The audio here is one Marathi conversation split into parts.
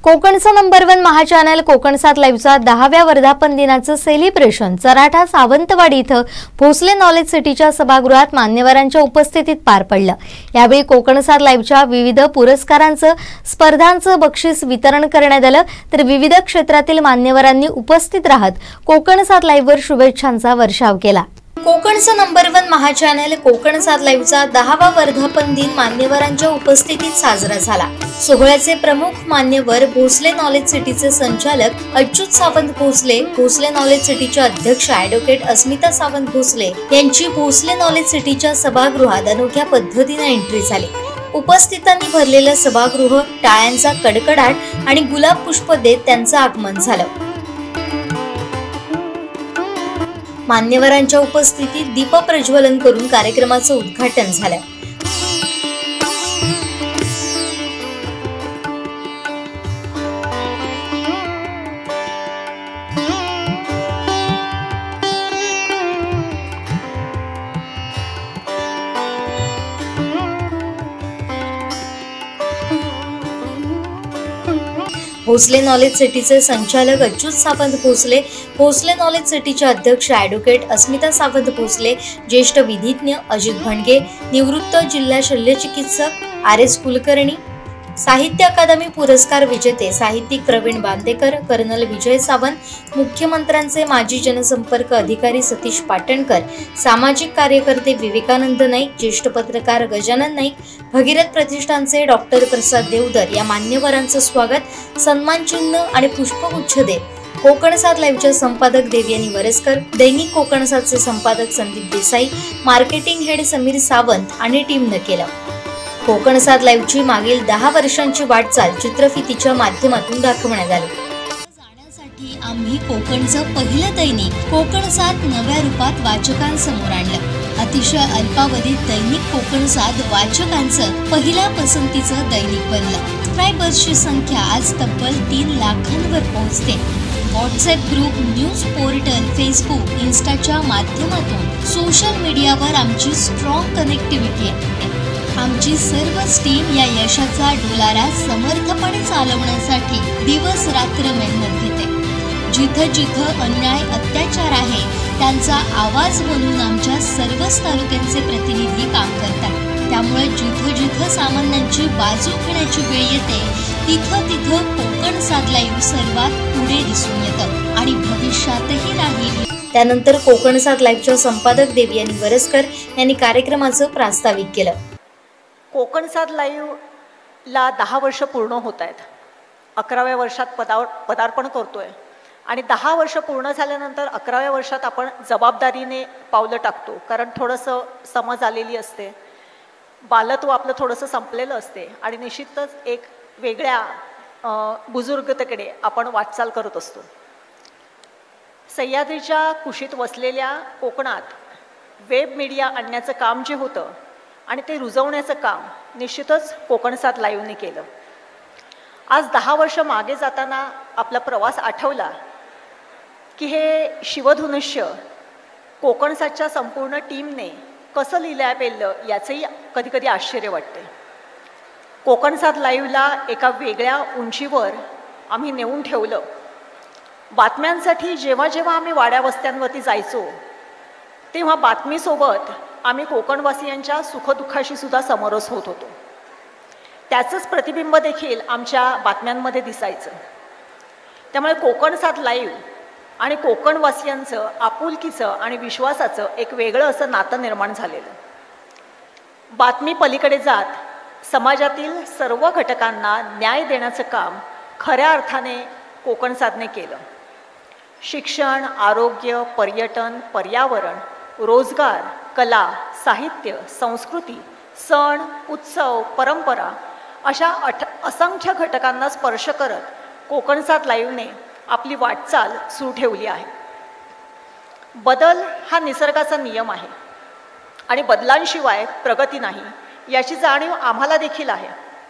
कोकणचं नंबर 1 महाचॅनल कोकण 7 लाईव्हचा 10व्या वर्धापन दिनाचं सेलिब्रेशन चराठा सावंतवाडी इथं भोसले नॉलेज सिटीच्या सभागृहात मान्यवरांच्या उपस्थितीत पार पडलं। यावेळी कोकण 7 लाईव्हच्या विविध पुरस्कारांचं स्पर्धांचं बक्षीस वितरण करण्यात आलं, तर विविध क्षेत्रातील मान्यवरांनी उपस्थित राहत कोकण 7 लाईव्हवर शुभेच्छांचा वर्षाव केला। कोकणचं नंबर 1 महाचॅनल कोकण 7 लाईव्हचा 10वा वर्धापन दिन मान्यवरांच्या उपस्थितीत साजरा झाला। सोहळ्याचे प्रमुख मान्यवर भोसले नॉलेज सिटीचे संचालक अच्युत सावंत भोसले, भोसले नॉलेज सिटीचे अध्यक्ष ॲडव्होकेट अस्मिता सावंत भोसले यांची भोसले नॉलेज सिटीच्या सभागृहात अनोख्या पद्धतीने एंट्री झाली। उपस्थितांनी भरलेलं सभागृह टाळ्यांचा कडकडाट आणि गुलाब पुष्प देत त्यांचं आगमन झालं। मान्यवरांच्या उपस्थितीत दीप प्रज्वलन करून कार्यक्रमाचं उद्घाटन झालं। भोसले नॉलेज सिटीचे संचालक अच्युत सावंत भोसले, भोसले नॉलेज सिटीचे अध्यक्ष ॲडव्होकेट अस्मिता सावंत भोसले, ज्येष्ठ विधिज्ञ अजित भणगे, निवृत्त जिल्हा शल्यचिकित्सक RS कुलकर्णी, साहित्य अकादमी पुरस्कार विजेते साहित्यिक प्रवीण बांदेकर, कर्नल विजय सावंत, मुख्यमंत्र्यांचे माजी जनसंपर्क अधिकारी सतीश पाटणकर, सामाजिक कार्यकर्ते विवेकानंद नाईक, ज्येष्ठ पत्रकार गजानन नाईक, भगीरथ प्रतिष्ठानचे डॉक्टर प्रसाद देवधर या मान्यवरांचं स्वागत, सन्मानचिन्ह आणि पुष्पगुच्छ देत कोकण 7 लाईव्हच्या संपादक देवयानी वरसकर, दैनिक कोकण 7चे संपादक संदीप देसाई, मार्केटिंग हेड समीर सावंत आणि टीमनं केलं। कोकण 7 लाईव्हची मागील 10 वर्षांची वाटचाल चित्रफितीच्या माध्यमातून दाखवण्यात आली। जाण्यासाठी आम्ही कोकणचं पहिलं दैनिक कोकण 7 नव्या रूपात वाचकांसमोर आणलं। अतिशय अल्पावधीत दैनिक कोकण 7 वाचकांचं पहिल्या पसंतीचं दैनिक बनलं। सबस्क्रायबर्सची संख्या आज तब्बल 3 लाखांवर पोहोचते। WhatsApp group, news portal, Facebook, इन्स्टाच्या माध्यमातून सोशल मीडियावर आमची स्ट्रॉंग कनेक्टिव्हिटी आहे। आमची सर्वच टीम या यशाचा डोलारा समर्थपणे चालवण्यासाठी दिवस रात्र मेहनत घेते। जिथं जिथं अन्याय अत्याचार आहे त्यांचा आवाज बनून आमच्या सर्वच तालुक्यांचे प्रतिनिधी काम करतात। त्यामुळे जिथं जिथं सामान्यांची बाजू घेण्याची वेळ येते तिथं तिथं कोकण 7 लाईव्ह सर्वात पुढे दिसून येतं आणि भविष्यातही राहील। त्यानंतर कोकण 7 लाईव्हच्या संपादक देवयानी वरसकर यांनी कार्यक्रमाचं प्रास्ताविक केलं। कोकण 7 लाईव्हला 10 वर्ष पूर्ण होत आहेत। 11व्या वर्षात पदार्पण करतोय आणि 10 वर्ष पूर्ण झाल्यानंतर 11व्या वर्षात आपण जबाबदारीने पावलं टाकतो, कारण थोडंसं समज आलेली असते, बालत्व आपलं थोडंसं संपलेलं असते आणि निश्चितच एक वेगळ्या बुजुर्गतेकडे आपण वाटचाल करत असतो। सह्याद्रीच्या कुशीत वसलेल्या कोकणात वेब मीडिया आणण्याचं काम जे होतं आणि ते रुजवण्याचं काम निश्चितच कोकण 7 लाईव्हने केलं। आज 10 वर्ष मागे जाताना आपला प्रवास आठवला की हे शिवधनुष्य कोकण 7च्या संपूर्ण टीमने कसं लिहिल्या पेललं याचंही कधी कधी आश्चर्य वाटते। कोकण 7 लाईव्हला एका वेगळ्या उंचीवर आम्ही नेऊन ठेवलं। बातम्यांसाठी जेव्हा जेव्हा आम्ही वाड्या वस्त्यांवरती जायचो तेव्हा बातमीसोबत आम्ही कोकणवासियांच्या सुखदुःखाशी सुद्धा समरस होत होतो। त्याचंच प्रतिबिंब देखील आमच्या बातम्यांमध्ये दिसायचं। त्यामुळे कोकण 7 लाईव्ह आणि कोकणवासियांचं आपुलकीचं आणि विश्वासाचं एक वेगळं असं नातं निर्माण झालेलं। बातमी पलीकडे जात समाजातील सर्व घटकांना न्याय देण्याचं काम खऱ्या अर्थाने कोकण 7ने केलं। शिक्षण, आरोग्य, पर्यटन, पर्यावरण, रोजगार, कला, साहित्य, संस्कृती, सण, उत्सव, परंपरा अशा असंख्य घटकांना स्पर्श करत कोकण 7 लाईव्हने आपली वाटचाल सुरू ठेवली आहे। बदल हा निसर्गाचा नियम आहे आणि बदलांशिवाय प्रगती नाही याची जाणीव आम्हाला देखील आहे।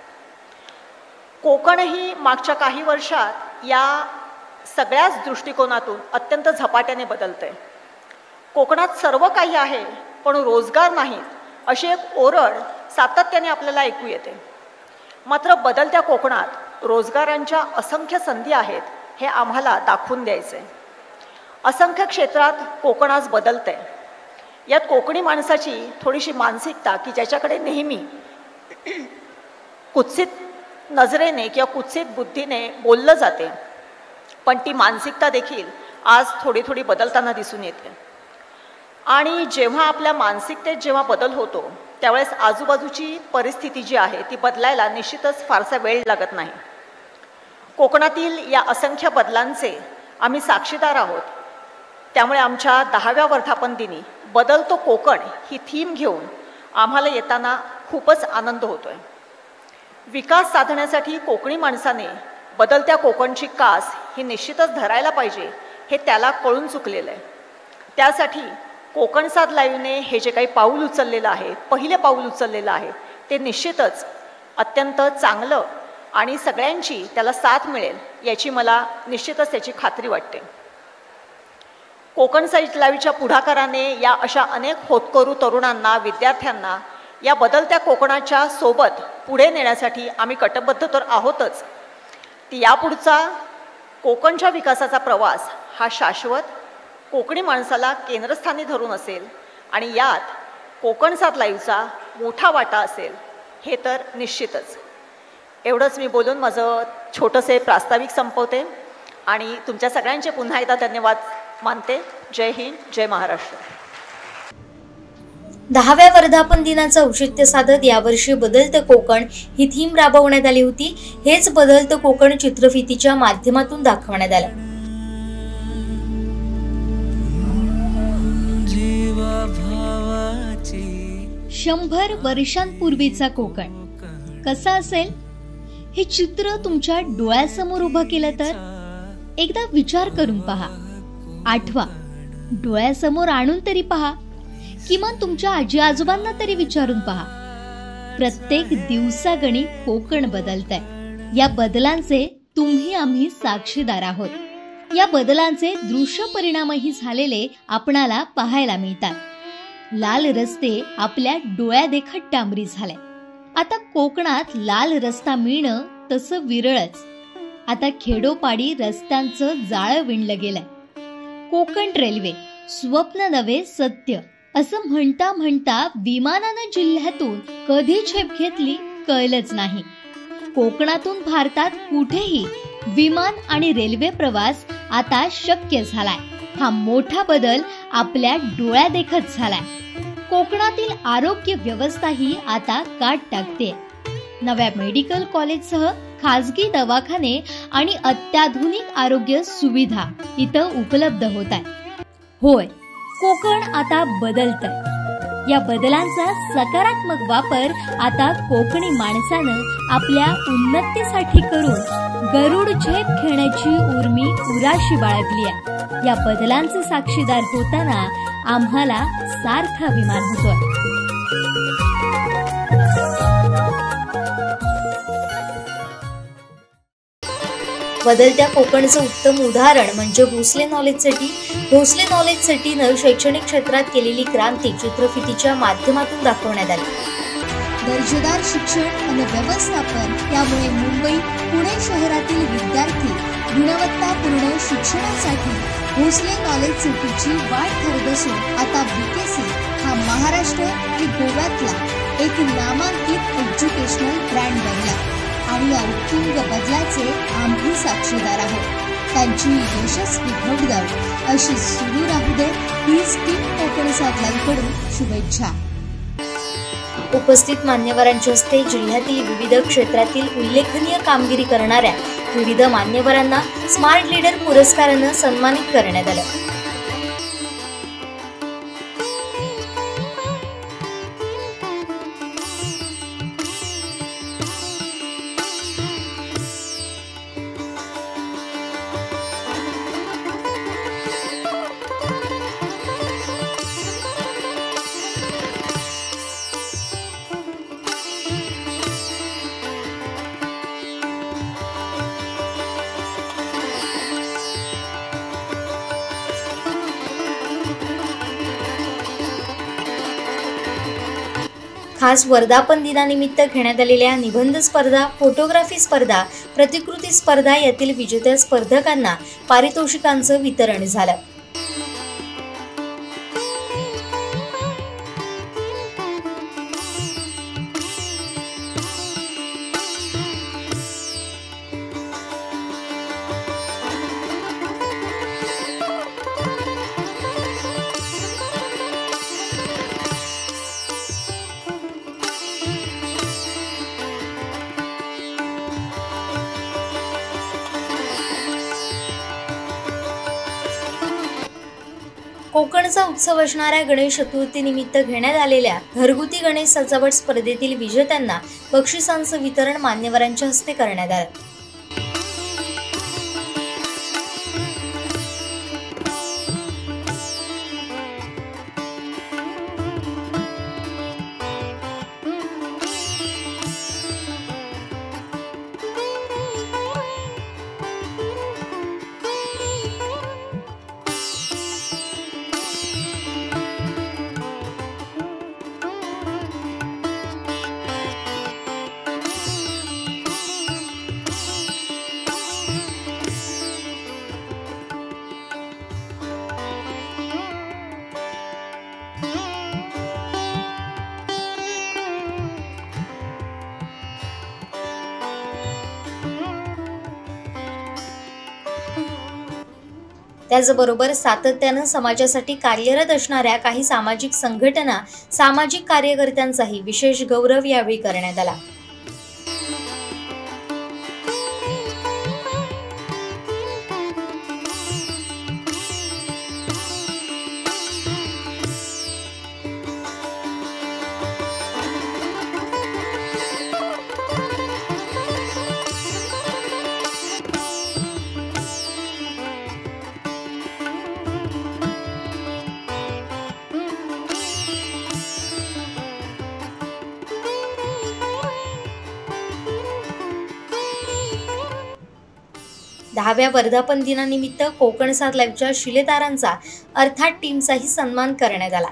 कोकणही मागच्या काही वर्षात या सगळ्याच दृष्टिकोनातून अत्यंत झपाट्याने बदलतंय। कोकणात सर्व काही आहे पण रोजगार नाहीत अशी एक ओरड सातत्याने आपल्याला ऐकू येते। मात्र बदलत्या कोकणात रोजगारांच्या असंख्य संधी आहेत हे आम्हाला दाखवून द्यायचं आहे. असंख्य क्षेत्रात कोकण आज बदलतंय. यात कोकणी माणसाची थोडीशी मानसिकता की ज्याच्याकडे नेहमी कुत्सित नजरेने किंवा कुत्सित बुद्धीने बोललं जाते, पण ती मानसिकता देखील आज थोडी थोडी बदलताना दिसून येते. आणि जेव्हा आपल्या मानसिकतेत जेव्हा बदल होतो त्यावेळेस आजूबाजूची परिस्थिती जी आहे ती बदलायला निश्चितच फारसा वेळ लागत नाही. कोकणातील या असंख्य बदलांचे आम्ही साक्षीदार आहोत. त्यामुळे आमच्या 10व्या वर्धापन दिनी बदलतो कोकण ही थीम घेऊन आम्हाला येताना खूपच आनंद होतोय. विकास साधण्यासाठी कोकणी माणसाने बदलत्या कोकणची कास ही निश्चितच धरायला पाहिजे हे त्याला कळून चुकलेलं आहे. त्यासाठी कोकण साथ लाईव्हने हे जे काही पाऊल उचललेलं आहे, पहिले पाऊल उचललेलं आहे, ते निश्चितच अत्यंत चांगलं आणि सगळ्यांची त्याला साथ मिळेल याची मला निश्चितच त्याची खात्री वाटते. कोकण साथ लाईव्हच्या पुढाकाराने या अशा अनेक होतकरू तरुणांना, विद्यार्थ्यांना या बदलत्या कोकणाच्या सोबत पुढे नेण्यासाठी आम्ही कटिबद्ध तर आहोतच. ती यापुढचा कोकणच्या विकासाचा प्रवास हा शाश्वत कोकणी माणसाला केंद्रस्थानी धरून असेल आणि यात कोकण साथ लाईव्हचा मोठा वाटा असेल हे तर निश्चितच. एवढंच मी बोलून माझं छोटंसे प्रास्ताविक संपवते आणि तुमच्या सगळ्यांचे पुन्हा एकदा धन्यवाद मानते. जय हिंद, जय महाराष्ट्र. 10व्या वर्धापन दिनाचं औचित्य साधत यावर्षी बदलतं कोकण ही थीम राबवण्यात आली होती. हेच बदलतं कोकण चित्रफितीच्या माध्यमातून दाखवण्यात आलं. शंभर वर्षांपूर्वीचा कोकण कसा असेल हे चित्र तुमच्या डोळ्यासमोर उभं केलं तर एकदा विचार करून पहा. आठवा, डोळ्यासमोर आणून तरी पहा. किमान तुमच्या आजी आजोबांना तरी विचारून पहा. प्रत्येक दिवसागणी कोकण बदलतंय. या बदलांचे तुम्ही आम्ही साक्षीदार आहोत. या बदलांचे दृश्य परिणामही झालेले आपणाला पाहायला मिळतात. लाल रस्ते आपल्या डोळ्यादेखत डांबरी झाले. आता कोकणात लाल रस्ता मिळणं तसं विरळच. आता खेडोपाडी रस्त्यांचं जाळं विणलं गेलंय. कोकण रेल्वे स्वप्न नव्हे सत्य असं म्हणता म्हणता विमानानं जिल्ह्यातून कधी झेप घेतली कळलंच नाही. कोकणातून भारतात कुठेही विमान आणि रेल्वे प्रवास आता शक्य झालाय. हा मोठा बदल आपल्या डोळ्यादेखत झालाय. कोकणातील आरोग्य व्यवस्थाही आता काट टाकते. नव्या मेडिकल कॉलेजसह खासगी दवाखाने आणि अत्याधुनिक आरोग्य सुविधा इथं उपलब्ध होत आहेत. होय, कोकण आता बदलतंय. या बदलांचा सकारात्मक वापर आता कोकणी माणसानं आपल्या उन्नतीसाठी करून गरुड झेप खेळण्याची उर्मी उराशी बाळगली आहे. या बदलांचे साक्षीदार होताना आम्हाला सार्थ अभिमान होतोय. बदलत्या कोकणचं उत्तम उदाहरण म्हणजे Bhosale knowledge city. Bhosale knowledge सिटीनं शैक्षणिक क्षेत्रात केलेली क्रांती चित्रफितीच्या माध्यमातून दाखवण्यात आली. दर्जेदार शिक्षण आणि व्यवस्थापन यामुळे मुंबई, पुणे शहरातील विद्यार्थी गुणवत्तापूर्ण शिक्षणासाठी भोसले नॉलेज सिटीची वाट ठरत असून आता BKC हा महाराष्ट्र आणि गोव्यातला एक नामांकित एज्युकेशनल ब्रँड बनला आणि या उत्तुंग बदलाचे आम्ही साक्षीदार आहोत. त्यांची यशस्वी घोडदौड अशी सुरू राहू दे हीच टीम कोकण साथ लाईव्हकडून शुभेच्छा. उपस्थित मान्यवरांच्या हस्ते जिल्ह्यातील विविध क्षेत्रातील उल्लेखनीय कामगिरी करणाऱ्या विविध मान्यवरांना स्मार्ट लीडर पुरस्कारानं सन्मानित करण्यात आलं. खास वर्धापन दिनानिमित्त घेण्यात आलेल्या निबंध स्पर्धा, फोटोग्राफी स्पर्धा, प्रतिकृती स्पर्धा यातील विजेत्या स्पर्धकांना पारितोषिकांचं वितरण झालं। कोकणचा उत्सव असणाऱ्या गणेश चतुर्थीनिमित्त घेण्यात आलेल्या घरगुती गणेश सजावट स्पर्धेतील विजेत्यांना बक्षिसांचं वितरण मान्यवरांच्या हस्ते करण्यात आलं। त्याचबरोबर सातत्यानं समाजासाठी कार्यरत असणाऱ्या काही सामाजिक संघटना, सामाजिक कार्यकर्त्यांचाही विशेष गौरव यावेळी करण्यात आला। दहाव्या वर्धापन दिनानिमित्त कोकण 7 लाईव्हच्या शिलेदारांचा अर्थात टीमचाही सन्मान करण्यात आला।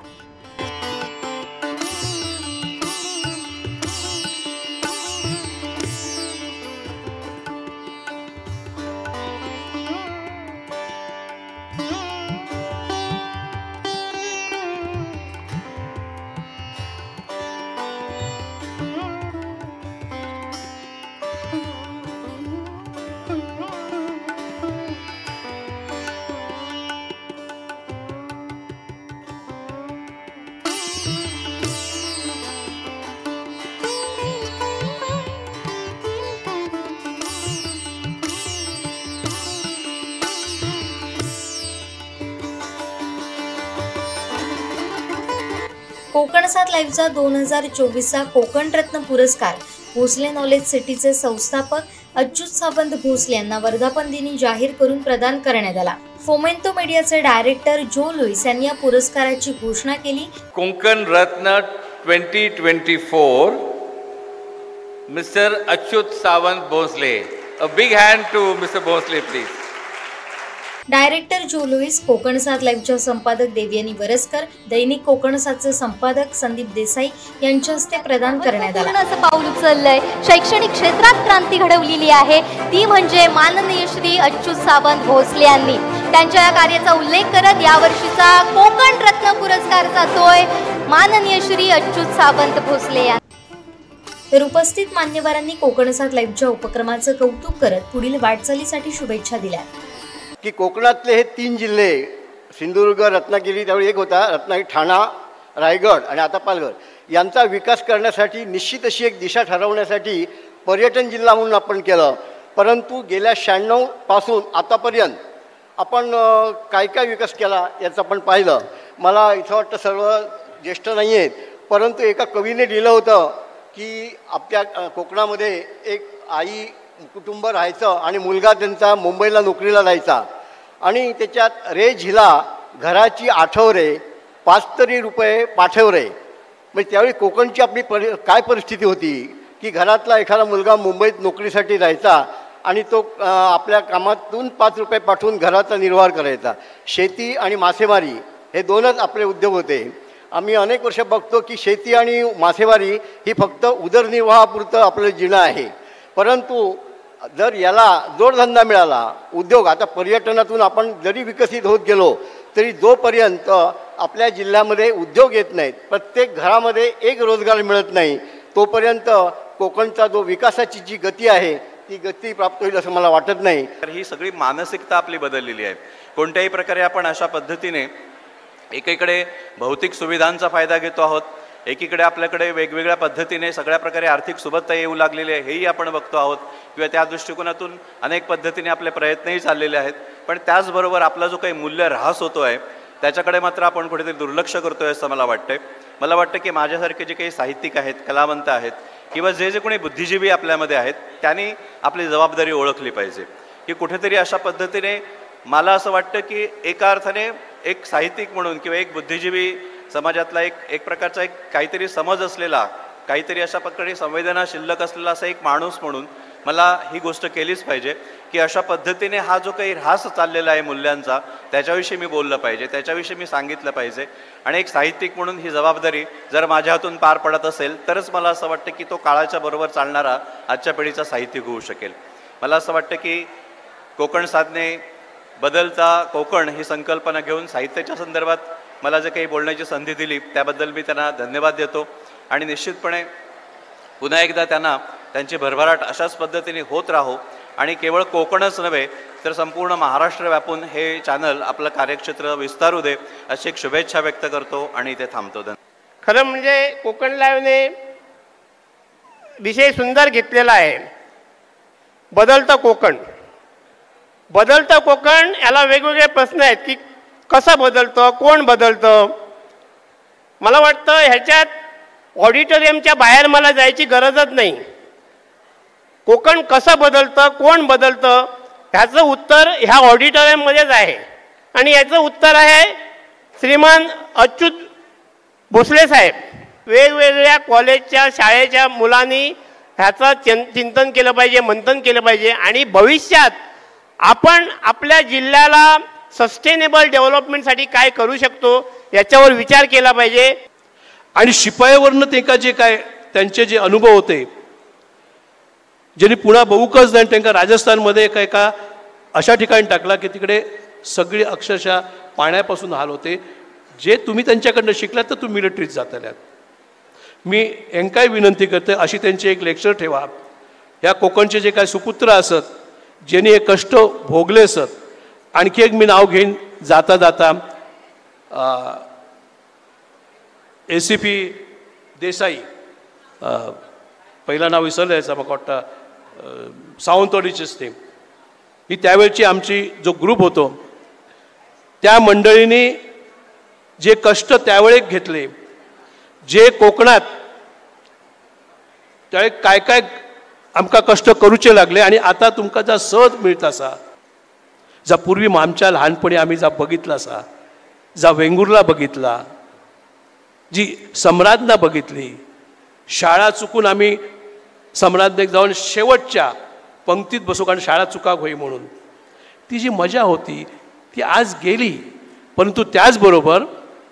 कोकण 7 लाईव्हचा 2024चा कोकण रत्न पुरस्कार भोसले नॉलेज सिटीचे संस्थापक अच्युत सावंत भोसले यांना वर्धापन दिनी जाहीर करून प्रदान करण्यात आला। फोमेंतो मीडियाचे डायरेक्टर जो लुईस यांनी या पुरस्काराची घोषणा केली। Konkan Ratna 2024 mister Achyut Sawant Bhosale. A big hand to Mr. Bhosle, please. Director Joe Lewis, Konkan 7 लाईव्हच्या संपादक देवयानी वरसकर, दैनिक कोकण 7चे संपादक संदीप देसाई यांच्या हस्ते प्रदान करण्यात आला। असं पाऊल उचललंय, शैक्षणिक क्षेत्रात क्रांती घडवलेली आहे, ती म्हणजे माननीय श्री अच्युत सावंत भोसले यांनी। त्यांच्या या कार्याचा उल्लेख करत यावर्षीचा कोकण रत्न पुरस्कार जातोय माननीय श्री अच्युत सावंत भोसले यांना। तर उपस्थित मान्यवरांनी कोकण 7 लाईव्हच्या उपक्रमाचं कौतुक करत पुढील वाटचालीसाठी शुभेच्छा दिल्या। की कोकणातले हे 3 जिल्हे सिंधुदुर्ग, रत्नागिरी, त्यावेळी एक होता रत्नागिरी, ठाणा, रायगड आणि आता पालघर यांचा विकास करण्यासाठी निश्चित अशी एक दिशा ठरवण्यासाठी पर्यटन जिल्हा म्हणून आपण केलं। परंतु गेल्या 96 पासून आतापर्यंत आपण काय काय विकास केला याचं आपण पाहिलं। मला इथं वाटतं सर्व ज्येष्ठ नाही आहेत, परंतु एका कवीने लिहिलं होतं की आपल्या कोकणामध्ये एक आई कुटुंब राहायचं आणि मुलगा त्यांचा मुंबईला नोकरीला जायचा आणि त्याच्यात रे झिला घराची आठवरे 5 तरी रुपये पाठवरे। म्हणजे त्यावेळी कोकणची आपली काय परिस्थिती होती की घरातला एखादा मुलगा मुंबईत नोकरीसाठी जायचा आणि तो आपल्या कामातून 5 रुपये पाठवून घराचा निर्वाह करायचा। शेती आणि मासेमारी हे 2च आपले उद्योग होते। आम्ही अनेक वर्ष बघतो की शेती आणि मासेमारी ही फक्त उदरनिर्वाहापुरतं आपलं जीणं आहे, परंतु जर याला जोडधंदा मिळाला, उद्योग, आता पर्यटनातून आपण जरी विकसित होत गेलो तरी जोपर्यंत आपल्या जिल्ह्यामध्ये उद्योग येत नाहीत, प्रत्येक घरामध्ये एक रोजगार मिळत नाही, तोपर्यंत कोकणचा जो विकासाची जी गती आहे ती गती प्राप्त होईल असं मला वाटत नाही. तर ही सगळी मानसिकता आपली बदललेली आहे. कोणत्याही प्रकारे आपण अशा पद्धतीने एकीकडे भौतिक सुविधांचा फायदा घेतो आहोत, एकीकडे आपल्याकडे वेगवेगळ्या पद्धतीने सगळ्या प्रकारे आर्थिक सुबत्ता येऊ लागलेली आहे हेही आपण बघतो आहोत, किंवा त्या दृष्टिकोनातून अनेक पद्धतीने आपले प्रयत्नही चाललेले आहेत. पण त्याचबरोबर आपला जो काही मूल्य ऱ्हास होतो आहे त्याच्याकडे मात्र आपण कुठेतरी दुर्लक्ष करतोय असं मला वाटतंय. मला वाटतं की माझ्यासारखे जे काही साहित्यिक आहेत, कलावंत आहेत, किंवा जे कोणी बुद्धिजीवी आपल्यामध्ये आहेत त्यांनी आपली जबाबदारी ओळखली पाहिजे. की कुठेतरी अशा पद्धतीने मला असं वाटतं की एका अर्थाने एक साहित्यिक म्हणून किंवा एक बुद्धिजीवी समाजातला एक प्रकारचा एक काहीतरी समज असलेला, काहीतरी अशा प्रकारे संवेदना शिल्लक असलेला असा एक माणूस म्हणून मला ही गोष्ट केलीच पाहिजे की अशा पद्धतीने हा जो काही ऱ्हास चाललेला आहे मूल्यांचा त्याच्याविषयी मी बोललं पाहिजे, त्याच्याविषयी मी सांगितलं पाहिजे. आणि एक साहित्यिक म्हणून ही जबाबदारी जर माझ्या हातून पार पडत असेल तरच मला असं वाटतं की तो काळाच्या बरोबर चालणारा आजच्या पिढीचा साहित्यिक होऊ शकेल. मला असं वाटतं की कोकण साधने बदलता कोकण ही संकल्पना घेऊन साहित्याच्या संदर्भात मला जे काही बोलण्याची संधी दिली त्याबद्दल मी त्यांना धन्यवाद देतो. आणि निश्चितपणे पुन्हा एकदा त्यांना त्यांची भरभराट अशाच पद्धतीने होत राहो आणि केवळ कोकणच नव्हे तर संपूर्ण महाराष्ट्र व्यापून हे चॅनल आपलं कार्यक्षेत्र विस्तारू दे अशी एक शुभेच्छा व्यक्त करतो आणि इथे थांबतो. खरं म्हणजे कोकण लाईव्हने विषय सुंदर घेतलेला आहे. बदलतं कोकण. बदलतं कोकण याला वेगवेगळे प्रश्न आहेत की कसं बदलतं, कोण बदलतं. मला वाटतं ह्याच्यात ऑडिटोरियमच्या बाहेर मला जायची गरजच नाही. कोकण कसं बदलतं, कोण बदलतं ह्याचं उत्तर ह्या ऑडिटोरियममध्येच आहे. आणि याचं उत्तर आहे श्रीमान अच्युत भोसले साहेब. वेगवेगळ्या कॉलेजच्या शाळेच्या मुलांनी ह्याचं चिंतन केलं पाहिजे, मंथन केलं पाहिजे आणि भविष्यात आपण आपल्या जिल्ह्याला सस्टेनेबल डेव्हलपमेंटसाठी काय करू शकतो याच्यावर विचार केला पाहिजे. आणि शिपायावरनं ते का जे काय त्यांचे जे अनुभव होते, ज्यांनी पुन्हा बहुकच नाही त्यांना राजस्थानमध्ये एका अशा ठिकाणी टाकला की तिकडे सगळी अक्षरशः पाण्यापासून हाल होते. जे तुम्ही त्यांच्याकडनं शिकलात तर तुम्ही मिलिटरीत जाताल्यात. मी यांकाही विनंती करते अशी त्यांची एक लेक्चर ठेवा. या कोकणचे जे काय सुपुत्र असत, ज्यांनी हे कष्ट भोगले असत. आणखी एक मी नाव घेईन जाता जाता ACP देसाई, पहिलं नाव विसरलं याचा मला वाटतं सावंतवाडीचेच ते. ही त्यावेळची आमची जो ग्रुप होतो त्या मंडळींनी जे कष्ट त्यावेळी घेतले, जे कोकणात त्यावेळी काय काय आमका कष्ट करूचे लागले आणि आता तुमका जा सहज मिळता असा, जा पूर्वी आमच्या लहानपणी आम्ही जा बघितला असा, जा वेंगुर्ला बघितला, जी सम्राज्ञा बघितली, शाळा चुकून आम्ही सम्राज्ञेक जाऊन शेवटच्या पंक्तीत बसू कारण शाळा चुका होई म्हणून, ती जी मजा होती ती आज गेली. परंतु त्याचबरोबर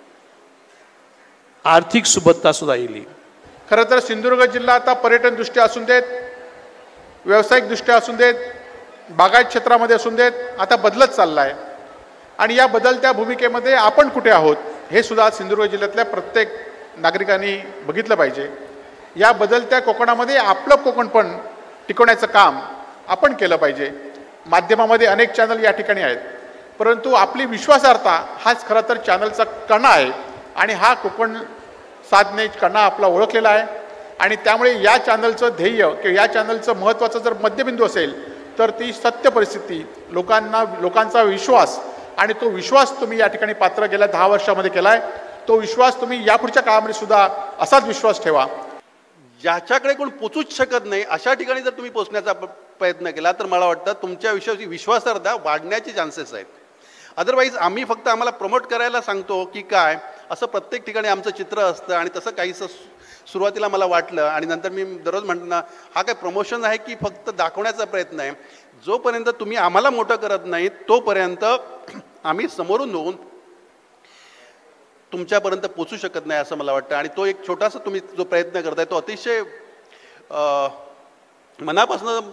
आर्थिक सुबत्ता सुद्धा येईल. खरं तर सिंधुदुर्ग जिल्हा आता पर्यटनदृष्ट्या असून देत, व्यावसायिकदृष्ट्या असून देत, बागायत क्षेत्रामध्ये असून देत, आता बदलत चालला आहे. आणि या बदलत्या भूमिकेमध्ये आपण कुठे आहोत हे सुद्धा सिंधुदुर्ग जिल्ह्यातल्या प्रत्येक नागरिकांनी बघितलं पाहिजे. या बदलत्या कोकणामध्ये आपलं कोकण पण टिकवण्याचं काम आपण केलं पाहिजे. माध्यमामध्ये अनेक चॅनल या ठिकाणी आहेत, परंतु आपली विश्वासार्हता हाच खरं तर चॅनलचा कणा आहे. आणि हा कोकण साधने कणा आपला ओळखलेला आहे. आणि त्यामुळे या चॅनलचं ध्येय किंवा या चॅनलचं महत्त्वाचं जर मध्यबिंदू असेल तर ती सत्य परिस्थिती, लोकांचा विश्वास, आणि तो विश्वास तुम्ही या ठिकाणी पात्र गेल्या 10 वर्षामध्ये केला आहे. तो विश्वास तुम्ही यापुढच्या काळामध्ये सुद्धा असाच विश्वास ठेवा. ज्याच्याकडे कोण पोचूच शकत नाही अशा ठिकाणी जर तुम्ही पोचण्याचा प्रयत्न केला तर मला वाटतं तुमच्या विश्वासार्हता वाढण्याचे चान्सेस आहेत. अदरवाईज आम्ही फक्त आम्हाला प्रमोट करायला सांगतो की काय, असं प्रत्येक ठिकाणी आमचं चित्र असतं. आणि तसं काहीसं सुरुवातीला मला वाटलं आणि नंतर मी दररोज म्हणतो ना, हा काय प्रमोशन आहे की फक्त दाखवण्याचा प्रयत्न आहे. जोपर्यंत तुम्ही आम्हाला मोठं करत नाही तोपर्यंत आम्ही समोरून येऊन तुमच्यापर्यंत पोचू शकत नाही असं मला वाटतं. आणि तो एक छोटासा तुम्ही जो प्रयत्न करताय तो अतिशय मनापासून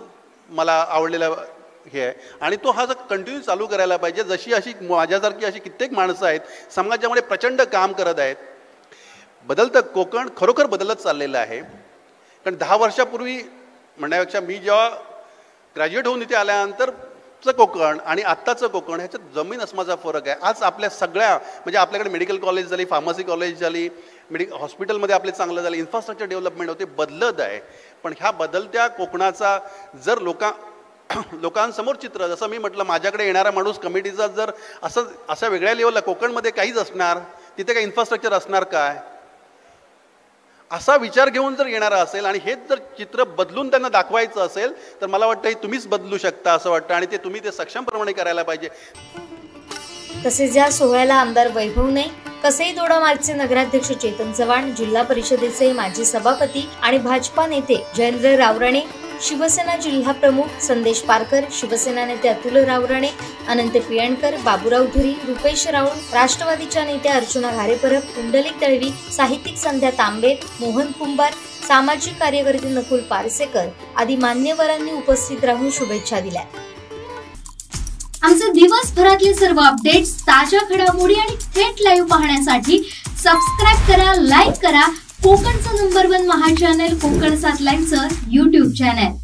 मला आवडलेला हे आहे आणि तो हा कंटिन्यू चालू करायला पाहिजे. जशी अशी माझ्यासारखी अशी कित्येक माणसं आहेत समाजामध्ये प्रचंड काम करत आहेत. बदलतं कोकण खरोखर बदलत चाललेलं आहे. कारण 10 वर्षापूर्वी म्हणण्यापेक्षा मी जेव्हा ग्रॅज्युएट होऊन इथे आल्यानंतरचं कोकण आणि आत्ताचं कोकण ह्याच्यात जमीन अस्माचा फरक आहे. आज आपल्या सगळ्या म्हणजे आपल्याकडे मेडिकल कॉलेज झाली, फार्मसी कॉलेज झाली, हॉस्पिटलमध्ये आपले चांगलं झालं, इन्फ्रास्ट्रक्चर डेव्हलपमेंट होते, बदलत आहे. पण ह्या बदलत्या कोकणाचा जर लोकांसमोर चित्र, जसं मी म्हटलं माझ्याकडे येणारा माणूस कमिटीचा जर अशा वेगळ्या लेवलला कोकणमध्ये काहीच असणार, तिथे काही इन्फ्रास्ट्रक्चर असणार काय, असा विचार घेऊन जर येणारा असेल आणि हेच जर चित्र बदलून त्यांना दाखवायचं असेल तर मला वाटतं हे तुम्हीच बदलू शकता असं वाटतं आणि तुम्ही ते सक्षमप्रमाणे करायला पाहिजे. तसेच या सोहळ्याला आमदार वैभवने, कसई दोडामार्गचे नगराध्यक्ष चेतन चव्हाण, जिल्हा परिषदेचे माजी सभापती आणि भाजपा नेते जयेंद्र रावराणे, शिवसेना जिल्हा प्रमुख संदेश पारकर, शिवसेना नेते अतुल रावराणे, अनंत पियणकर, बाबूराव धुरी, रुपेश राऊळ, राष्ट्रवादीच्या नेत्या अर्चना घारेपरब, कुंडलिक दळवी, साहित्यिक संध्या तांबे, मोहन कुंभार, सामाजिक कार्यकर्ते नकुल पारसेकर आदी मान्यवरांनी उपस्थित राहून शुभेच्छा दिल्या. आमचे दिवसभरातले सर्व अपडेट्स, ताज्या घडामोडी आणि थेट लाईव्ह पाहण्यासाठी सबस्क्राईब करा, लाईक करा कोकणचं नंबर 1 महा चॅनल कोकण 7 लाईव्हचं YouTube चॅनल.